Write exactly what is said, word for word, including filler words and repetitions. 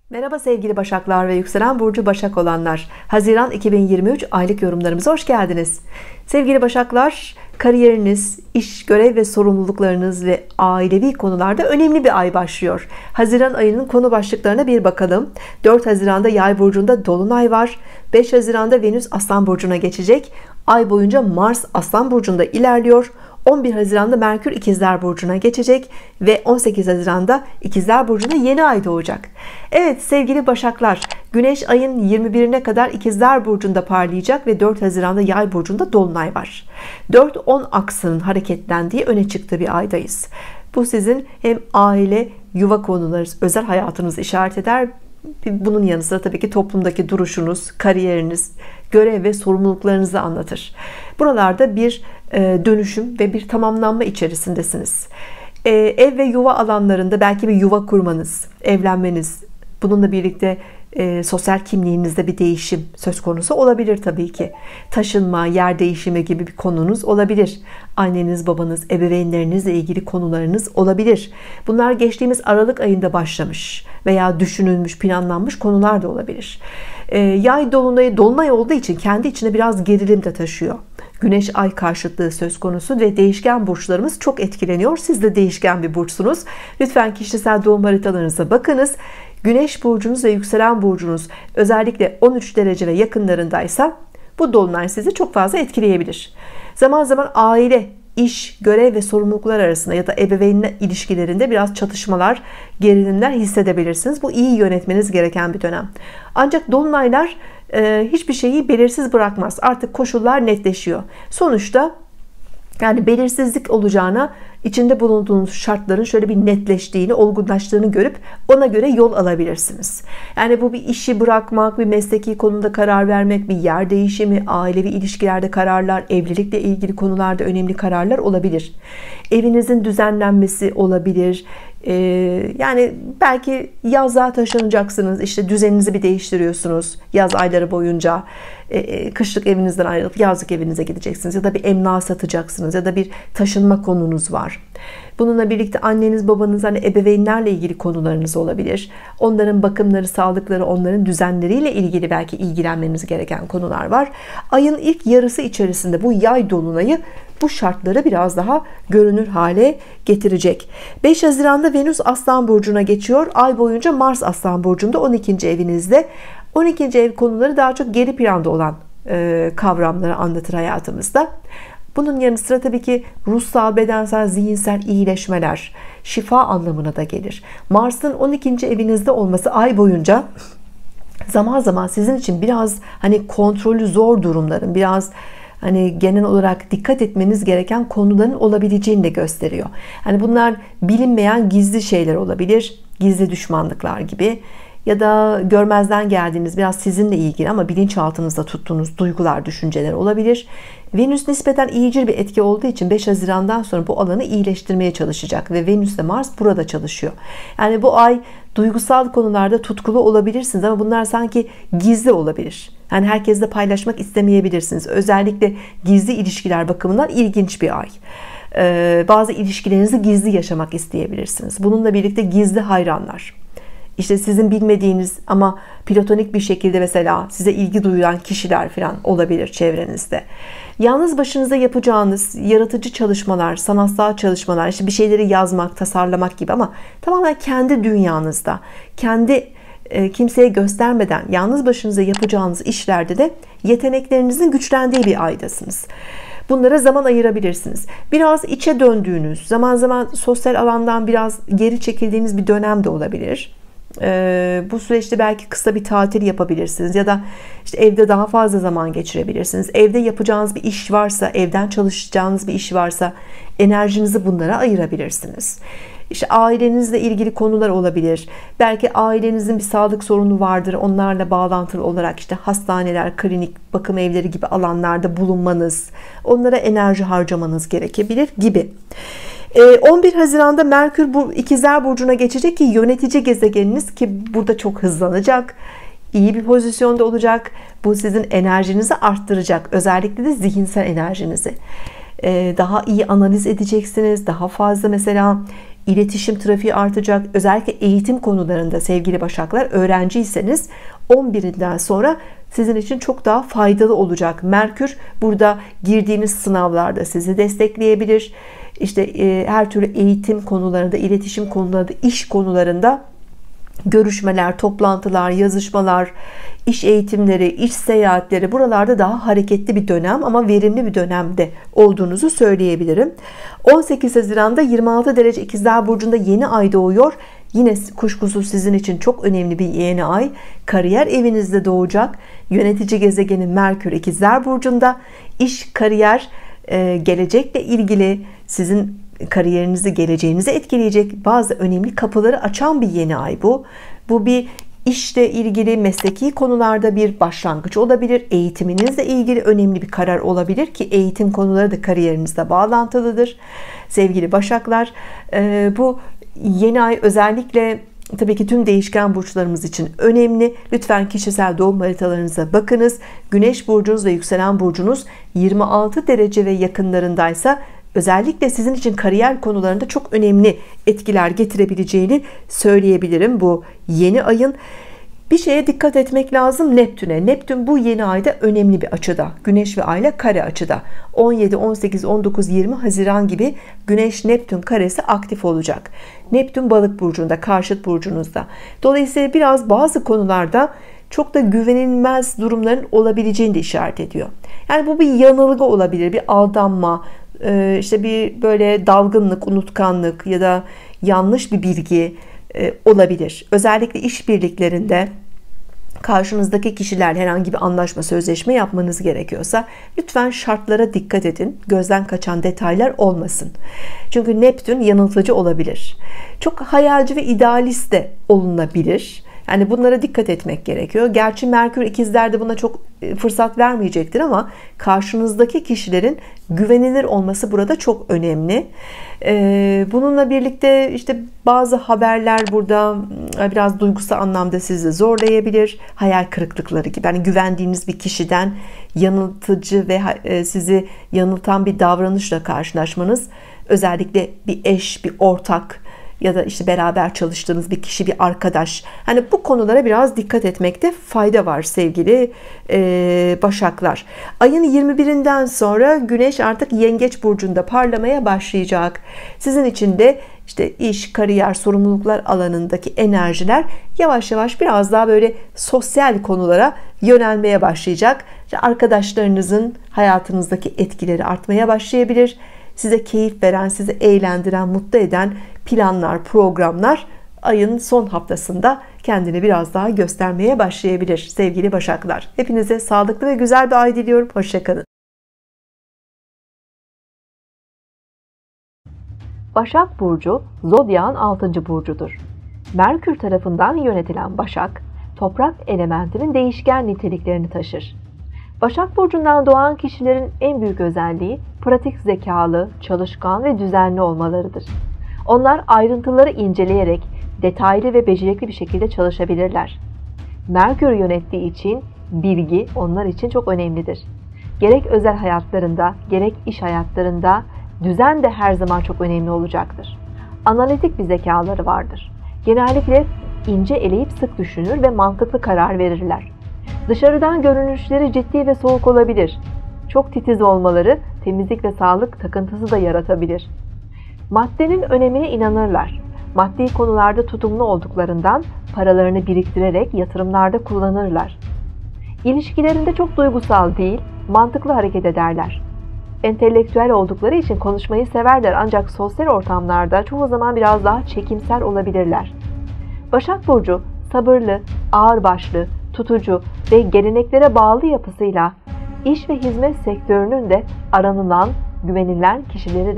Merhaba sevgili Başaklar ve yükselen burcu Başak olanlar. Haziran iki bin yirmi üç aylık yorumlarımıza hoş geldiniz. Sevgili Başaklar, kariyeriniz, iş, görev ve sorumluluklarınız ve ailevi konularda önemli bir ay başlıyor. Haziran ayının konu başlıklarına bir bakalım. dört Haziran'da Yay burcunda dolunay var. beş Haziran'da Venüs Aslan burcuna geçecek. Ay boyunca Mars Aslan burcunda ilerliyor. on bir Haziran'da Merkür İkizler burcuna geçecek ve on sekiz Haziran'da İkizler burcunda yeni ay doğacak. Evet sevgili Başaklar, Güneş ayın yirmi birine kadar İkizler burcunda parlayacak ve dört Haziran'da Yay burcunda dolunay var. dört on aksının hareketlendiği öne çıktığı bir aydayız. Bu sizin hem aile, yuva konuları, özel hayatınızı işaret eder. Bunun yanı sıra tabii ki toplumdaki duruşunuz, kariyeriniz, görev ve sorumluluklarınızı anlatır. Buralarda bir dönüşüm ve bir tamamlanma içerisindesiniz. Ev ve yuva alanlarında belki bir yuva kurmanız, evlenmeniz, bununla birlikte e, sosyal kimliğinizde bir değişim söz konusu olabilir tabii ki. Taşınma, yer değişimi gibi bir konunuz olabilir. Anneniz, babanız, ebeveynlerinizle ilgili konularınız olabilir. Bunlar geçtiğimiz Aralık ayında başlamış veya düşünülmüş, planlanmış konular da olabilir. E, yay dolunayı dolunay olduğu için kendi içine biraz gerilim de taşıyor. Güneş ay karşıtlığı söz konusu ve değişken burçlarımız çok etkileniyor. Siz de değişken bir burçsunuz. Lütfen kişisel doğum haritalarınıza bakınız. Güneş burcunuz ve yükselen burcunuz özellikle on üç derece ve yakınlarındaysa bu dolunay sizi çok fazla etkileyebilir. Zaman zaman aile, iş, görev ve sorumluluklar arasında ya da ebeveynle ilişkilerinde biraz çatışmalar, gerilimler hissedebilirsiniz. Bu iyi yönetmeniz gereken bir dönem. Ancak dolunaylar e, hiçbir şeyi belirsiz bırakmaz. Artık koşullar netleşiyor. Sonuçta yani belirsizlik olacağına, içinde bulunduğunuz şartların şöyle bir netleştiğini, olgunlaştığını görüp ona göre yol alabilirsiniz. Yani bu bir işi bırakmak, bir mesleki konuda karar vermek, bir yer değişimi, ailevi ilişkilerde kararlar, evlilikle ilgili konularda önemli kararlar olabilir. Evinizin düzenlenmesi olabilir. Ee, yani belki yazlığa taşınacaksınız, işte düzeninizi bir değiştiriyorsunuz yaz ayları boyunca. Ee, kışlık evinizden ayrılıp yazlık evinize gideceksiniz ya da bir emlak satacaksınız ya da bir taşınma konunuz var. Bununla birlikte anneniz, babanız, hani ebeveynlerle ilgili konularınız olabilir. Onların bakımları, sağlıkları, onların düzenleriyle ilgili belki ilgilenmeniz gereken konular var. Ayın ilk yarısı içerisinde bu yay dolunayı bu şartları biraz daha görünür hale getirecek. beş Haziran'da Venüs Aslan burcuna geçiyor. Ay boyunca Mars Aslan burcunda on ikinci evinizde. on ikinci ev konuları daha çok geri planda olan e, kavramları anlatır hayatımızda. Bunun yanı sıra tabii ki ruhsal, bedensel, zihinsel iyileşmeler, şifa anlamına da gelir. Mars'ın on ikinci evinizde olması ay boyunca zaman zaman sizin için biraz hani kontrolü zor durumların, biraz hani genel olarak dikkat etmeniz gereken konuların olabileceğini de gösteriyor. Hani bunlar bilinmeyen gizli şeyler olabilir, gizli düşmanlıklar gibi. Ya da görmezden geldiğiniz, biraz sizinle ilgili ama bilinçaltınızda tuttuğunuz duygular, düşünceler olabilir. Venüs nispeten iyicil bir etki olduğu için beş Haziran'dan sonra bu alanı iyileştirmeye çalışacak ve Venüs ile Mars burada çalışıyor. Yani bu ay duygusal konularda tutkulu olabilirsiniz ama bunlar sanki gizli olabilir. Yani herkesle paylaşmak istemeyebilirsiniz. Özellikle gizli ilişkiler bakımından ilginç bir ay. Ee, bazı ilişkilerinizi gizli yaşamak isteyebilirsiniz. Bununla birlikte gizli hayranlar. İşte sizin bilmediğiniz ama platonik bir şekilde mesela size ilgi duyan kişiler falan olabilir çevrenizde. Yalnız başınıza yapacağınız yaratıcı çalışmalar, sanatsal çalışmalar, işte bir şeyleri yazmak, tasarlamak gibi ama tamamen kendi dünyanızda, kendi e, kimseye göstermeden yalnız başınıza yapacağınız işlerde de yeteneklerinizin güçlendiği bir aydasınız. Bunlara zaman ayırabilirsiniz. Biraz içe döndüğünüz, zaman zaman sosyal alandan biraz geri çekildiğiniz bir dönem de olabilir. Ee, bu süreçte belki kısa bir tatil yapabilirsiniz ya da işte evde daha fazla zaman geçirebilirsiniz. Evde yapacağınız bir iş varsa, evden çalışacağınız bir iş varsa enerjinizi bunlara ayırabilirsiniz. İşte ailenizle ilgili konular olabilir. Belki ailenizin bir sağlık sorunu vardır. Onlarla bağlantılı olarak işte hastaneler, klinik, bakım evleri gibi alanlarda bulunmanız, onlara enerji harcamanız gerekebilir gibi. on bir Haziran'da Merkür bu İkizler burcuna geçecek ki yönetici gezegeniniz, ki burada çok hızlanacak, iyi bir pozisyonda olacak. Bu sizin enerjinizi arttıracak, özellikle de zihinsel enerjinizi daha iyi analiz edeceksiniz. Daha fazla mesela iletişim trafiği artacak. Özellikle eğitim konularında sevgili Başaklar, öğrenciyseniz on birinden sonra sizin için çok daha faydalı olacak. Merkür burada girdiğiniz sınavlarda sizi destekleyebilir. İşte e, her türlü eğitim konularında, iletişim konularında, iş konularında görüşmeler, toplantılar, yazışmalar, iş eğitimleri, iş seyahatleri, buralarda daha hareketli bir dönem ama verimli bir dönemde olduğunuzu söyleyebilirim. on sekiz Haziran'da yirmi altı derece İkizler Burcu'nda yeni ay doğuyor. Yine kuşkusuz sizin için çok önemli bir yeni ay. Kariyer evinizde doğacak. Yönetici gezegeni Merkür İkizler Burcu'nda. İş, kariyer, gelecekle ilgili sizin kariyerinizi, geleceğinizi etkileyecek bazı önemli kapıları açan bir yeni ay bu. Bu bir işle ilgili, mesleki konularda bir başlangıç olabilir. Eğitiminizle ilgili önemli bir karar olabilir ki eğitim konuları da kariyerinizle bağlantılıdır. Sevgili Başaklar, bu yeni ay özellikle tabii ki tüm değişken burçlarımız için önemli. Lütfen kişisel doğum haritalarınıza bakınız. Güneş burcunuz ve yükselen burcunuz yirmi altı derece ve yakınlarındaysa özellikle sizin için kariyer konularında çok önemli etkiler getirebileceğini söyleyebilirim bu yeni ayın. Bir şeye dikkat etmek lazım: Neptün'e. Neptün bu yeni ayda önemli bir açıda. Güneş ve Ay ile kare açıda. on yedi, on sekiz, on dokuz, yirmi Haziran gibi Güneş Neptün karesi aktif olacak. Neptün Balık burcunda, karşıt burcunuzda. Dolayısıyla biraz bazı konularda çok da güvenilmez durumların olabileceğini de işaret ediyor. Yani bu bir yanılgı olabilir, bir aldanma, işte bir böyle dalgınlık, unutkanlık ya da yanlış bir bilgi olabilir. Özellikle işbirliklerinde karşınızdaki kişiler herhangi bir anlaşma, sözleşme yapmanız gerekiyorsa lütfen şartlara dikkat edin. Gözden kaçan detaylar olmasın. Çünkü Neptün yanıltıcı olabilir. Çok hayalci ve idealist de olunabilir. Yani bunlara dikkat etmek gerekiyor. Gerçi Merkür ikizlerde buna çok fırsat vermeyecektir ama karşınızdaki kişilerin güvenilir olması burada çok önemli. Bununla birlikte işte bazı haberler burada biraz duygusal anlamda sizi zorlayabilir. Hayal kırıklıkları gibi. Yani güvendiğiniz bir kişiden yanıltıcı ve sizi yanıltan bir davranışla karşılaşmanız, özellikle bir eş, bir ortak ya da işte beraber çalıştığınız bir kişi, bir arkadaş. Hani bu konulara biraz dikkat etmekte fayda var sevgili e, Başaklar. Ayın yirmi birinden sonra Güneş artık Yengeç burcunda parlamaya başlayacak. Sizin için de işte iş, kariyer, sorumluluklar alanındaki enerjiler yavaş yavaş biraz daha böyle sosyal konulara yönelmeye başlayacak. İşte arkadaşlarınızın hayatınızdaki etkileri artmaya başlayabilir. Size keyif veren, sizi eğlendiren, mutlu eden planlar, programlar ayın son haftasında kendini biraz daha göstermeye başlayabilir sevgili Başaklar. Hepinize sağlıklı ve güzel bir ay diliyorum. Hoşça kalın. Başak Burcu, Zodyak'ın altıncı burcudur. Merkür tarafından yönetilen Başak, toprak elementinin değişken niteliklerini taşır. Başak Burcu'ndan doğan kişilerin en büyük özelliği pratik zekalı, çalışkan ve düzenli olmalarıdır. Onlar ayrıntıları inceleyerek detaylı ve becerikli bir şekilde çalışabilirler. Merkür yönettiği için bilgi onlar için çok önemlidir. Gerek özel hayatlarında, gerek iş hayatlarında düzen de her zaman çok önemli olacaktır. Analitik bir zekaları vardır. Genellikle ince eleyip sık düşünür ve mantıklı karar verirler. Dışarıdan görünüşleri ciddi ve soğuk olabilir. Çok titiz olmaları temizlik ve sağlık takıntısı da yaratabilir. Maddenin önemine inanırlar. Maddi konularda tutumlu olduklarından paralarını biriktirerek yatırımlarda kullanırlar. İlişkilerinde çok duygusal değil, mantıklı hareket ederler. Entelektüel oldukları için konuşmayı severler ancak sosyal ortamlarda çoğu zaman biraz daha çekimser olabilirler. Başak Burcu sabırlı, ağırbaşlı, tutucu ve geleneklere bağlı yapısıyla iş ve hizmet sektörünün de aranılan, güvenilen kişileri